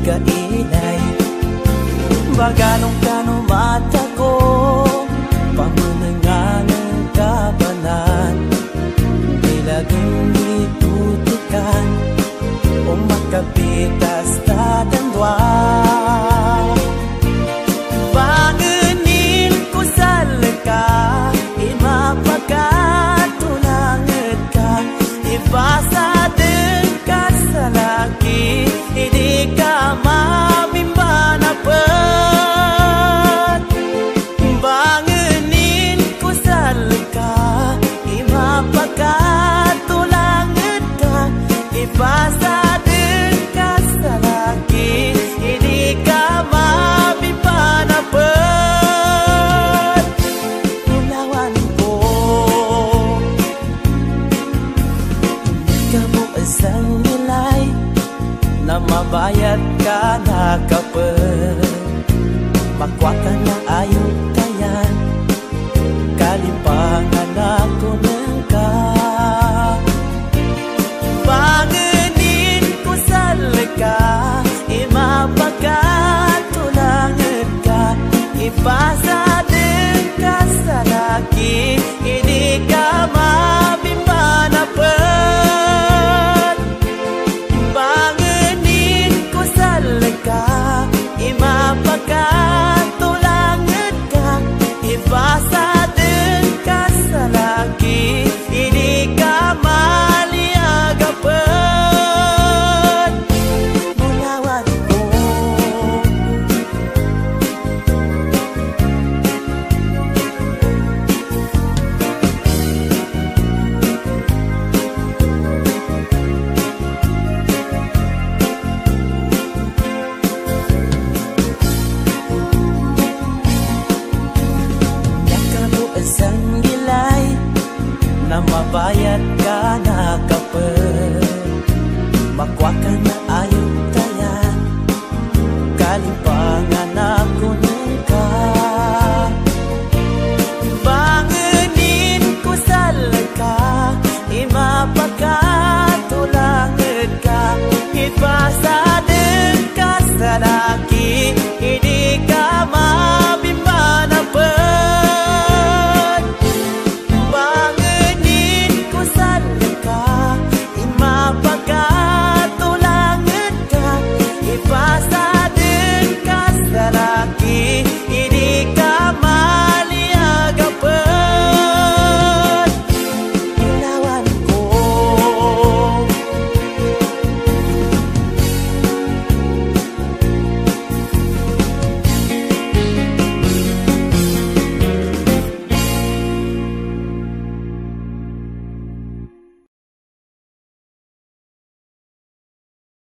kailay. Baganong-ganong mata ko, pamanangan ng kabanan. Ilagong itutukan, o makapitas tatandwa. Bangunin ko sa leka, imapagkatulangan ka. Ibasa din ka sa laki, hindi ka mamimanapat. Bangunin ko sa leka, imapagkatulangan ka. Ibasa din ka sa laki, hindi ka mamimanapat. Unawan ko, ang nilay na mabayad ka na kapag makuha ka na ayaw